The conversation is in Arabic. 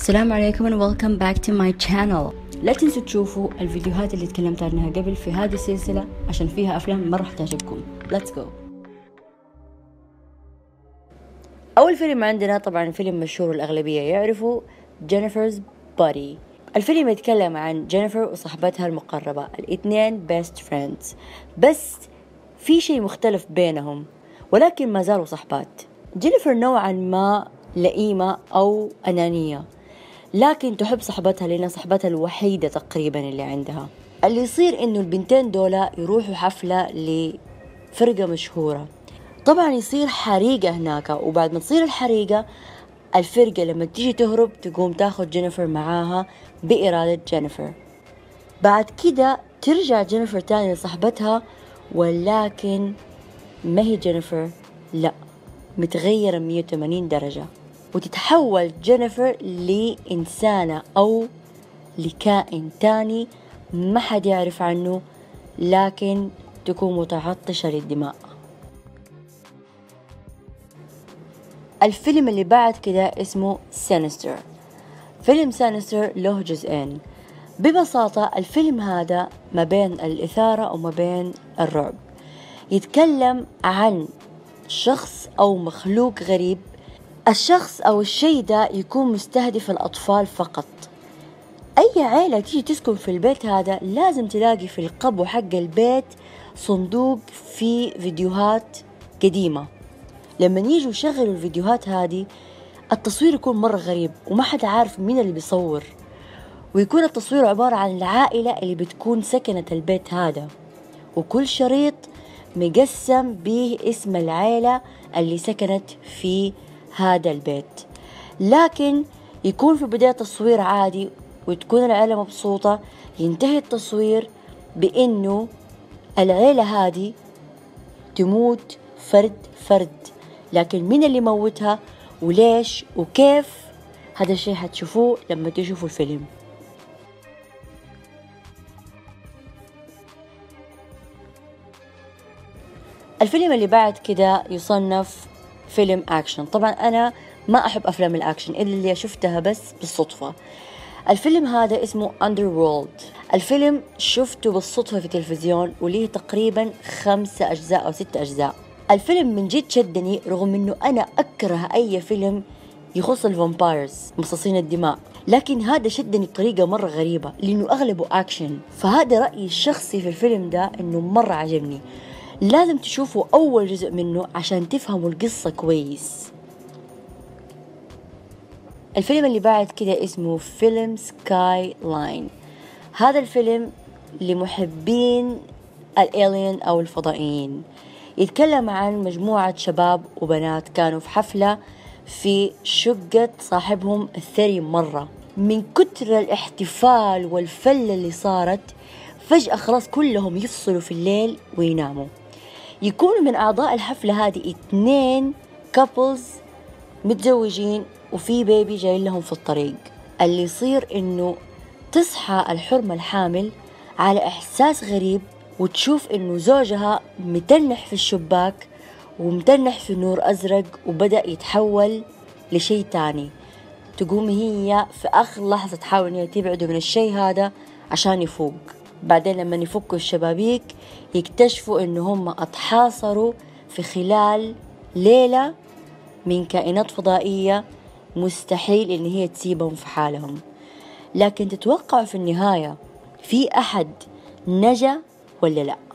السلام عليكم and welcome back to my channel. لا تنسوا تشوفوا الفيديوهات اللي تكلمت عنها قبل في هذه السلسلة عشان فيها أفلام مرة تعجبكم. Let's go. أول فيلم عندنا طبعا فيلم مشهور الأغلبية يعرفوا Jennifer's Body. الفيلم يتكلم عن جينيفر وصاحبتها المقربة، الاثنين best friends، بس في شيء مختلف بينهم ولكن ما زالوا صحبات. جينيفر نوعا ما لئيمة أو أنانية، لكن تحب صاحبتها لأنها صاحبتها الوحيدة تقريبا اللي عندها. اللي يصير إنه البنتين دولا يروحوا حفلة لفرقة مشهورة، طبعا يصير حريقة هناك، وبعد ما تصير الحريقة الفرقة لما تيجي تهرب تقوم تاخد جينيفر معاها بإرادة جينيفر. بعد كده ترجع جينيفر تاني لصاحبتها، ولكن ما هي جينيفر، لا، متغيرة 180 درجة، وتتحول جينيفر لإنسانة أو لكائن تاني ما حد يعرف عنه، لكن تكون متعطشة للدماء. الفيلم اللي بعد كده اسمه سينستر. فيلم سينستر له جزئين. ببساطة الفيلم هذا ما بين الإثارة وما بين الرعب. يتكلم عن شخص أو مخلوق غريب. الشخص أو الشيء ده يكون مستهدف الأطفال فقط. أي عائلة تيجي تسكن في البيت هذا لازم تلاقي في القبو حق البيت صندوق فيه فيديوهات قديمة. لما يجوا يشغلوا الفيديوهات هذه التصوير يكون مرة غريب وما حد عارف مين اللي بيصور، ويكون التصوير عبارة عن العائلة اللي بتكون سكنت البيت هذا، وكل شريط مقسم به اسم العائلة اللي سكنت في هذا البيت. لكن يكون في بداية تصوير عادي وتكون العائلة مبسوطة، ينتهي التصوير بأنه العائلة هذه تموت فرد فرد، لكن مين اللي موتها وليش وكيف هذا الشيء حتشوفوه لما تشوفوا الفيلم. الفيلم اللي بعد كده يصنف فيلم أكشن. طبعا أنا ما أحب أفلام الأكشن إلا اللي شفتها بس بالصدفة. الفيلم هذا اسمه Underworld. الفيلم شفته بالصدفة في التلفزيون وليه تقريبا 5 أجزاء أو 6 أجزاء. الفيلم من جد شدني، رغم أنه أنا أكره أي فيلم يخص الفامبايرز مصاصين الدماء، لكن هذا شدني بطريقة مرة غريبة لأنه أغلبه أكشن. فهذا رأيي الشخصي في الفيلم ده، أنه مرة عجبني. لازم تشوفوا أول جزء منه عشان تفهموا القصة كويس. الفيلم اللي بعد كده اسمه فيلم سكاي لاين. هذا الفيلم لمحبين الالين أو الفضائيين. يتكلم عن مجموعة شباب وبنات كانوا في حفلة في شقة صاحبهم الثري مرة. من كتر الاحتفال والفلة اللي صارت فجأة خلاص كلهم يفصلوا في الليل ويناموا. يكونوا من أعضاء الحفلة هذه 2 كابلز متزوجين وفي بيبي جاي لهم في الطريق. اللي يصير إنه تصحى الحرمة الحامل على إحساس غريب، وتشوف إنه زوجها متنح في الشباك ومتنح في نور أزرق وبدأ يتحول لشيء تاني. تقوم هي في آخر لحظة تحاول إنها تبعده من الشيء هذا عشان يفوق. بعدين لما يفكوا الشبابيك يكتشفوا إنه هم اتحاصروا في خلال ليلة من كائنات فضائية مستحيل إن هي تسيبهم في حالهم. لكن تتوقعوا في النهاية في أحد نجا ولا لا؟